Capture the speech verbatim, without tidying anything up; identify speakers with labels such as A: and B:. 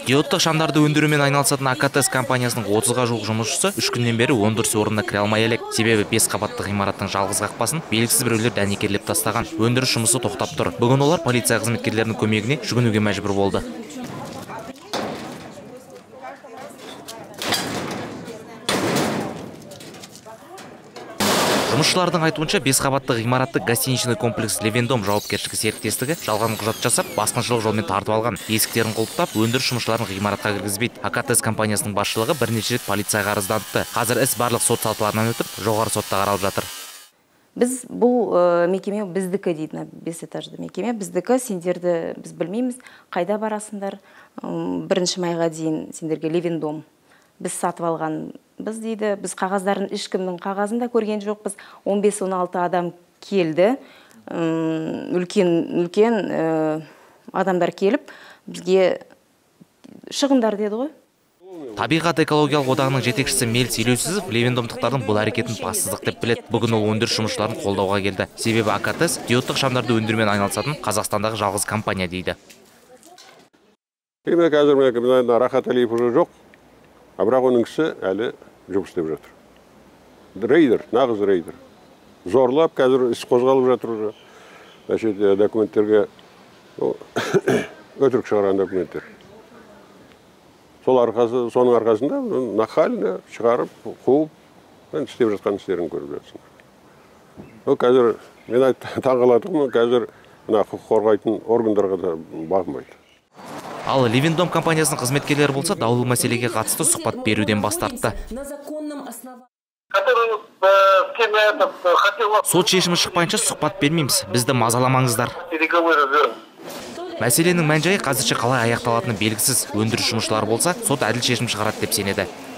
A: Диодтық шамдарды өндірумен айналысатын АКТС компаниясының отызға жуық жұмысшысы үш күннен бері өндіріс орнына кіре алмай әлек. Себебі бес қабатты ғимараттың жалғыз қақпасын белгісіз біреулер дәнекерлеп тастаған. Өндіріс жұмысы тоқтап тұр. Бүгін олар полиция қызметкерлерінің көмегіне жүгінуге мәжбүр болды. Жұмысшылардың айтуынша бес қабатты ғимаратты гостиничный комплекс Левендом жауапкершілігі серіктестігі жалған құжат жасап, басқыншылық жолмен тартып алған. Есіктерін құлыптап, өндіріс жұмысшыларын ғимаратқа кіргізбейді. АКТС компаниясының басшылығы бірнеше рет полицияға арызданыпты. Қазір іс барлық сот сатыларынан өтіп, жоғары сотта қаралып жатыр.
B: Біз бұл мекеме біздікі дейді, бес этажды мекеме біздікі, сендерді біз білмейміз, қайда барасыңдар, бірінші майға дейін сендерге Левендом біз сатып алған біз дейді, біз қағаздарын ешкімнің қағазында көрген жоқпыз. он бес он алты адам келді, үлкен үлкен адамдар келіп, бізге шығындар деді ғой.
A: Табиғат экологиялық одағының жетекшісі Мелс Елеусізов Левендомдықтардың бұл әрекетін бассыздық деп біледі. Бүгін ол өндіріс жұмысшыларын қолдауға келді. Себебі АКТС диодтық шамдарды өндірумен айналысатын Қазақстандағы жалғыз компания дейді.
C: Қазір Рахат Алиев уже жоқ, а бірақ оның кісі әлі жұмыс істеп жатыр. Рейдер, нағыз рейдер. Зорлап, қазір іс қозғалып жатыр уже. Значит, документтерге өтірік шығарған документтер. Сол арқасы, соның арқасында нахально шығарып, қуып, істеп жатқан істерін көріп жатсың. Ол қазір, мен таңғалатығым, қазір құқық қорғайтын органдарға да бағынбайды.
A: Ал Левендом компаниясының қызметкерлері болса даулы мәселеге қатысты сұхбат беруден бас тартты. Сот шешімі шықпайынша сұхбат бермейміз, бізді мазаламаңыздар. Мәселенің мән-жайы қазірше қалай аяқталатыны белгісіз. Өндіріс жұмысшылары болса, сот әділ шешім шығарады деп сенеді.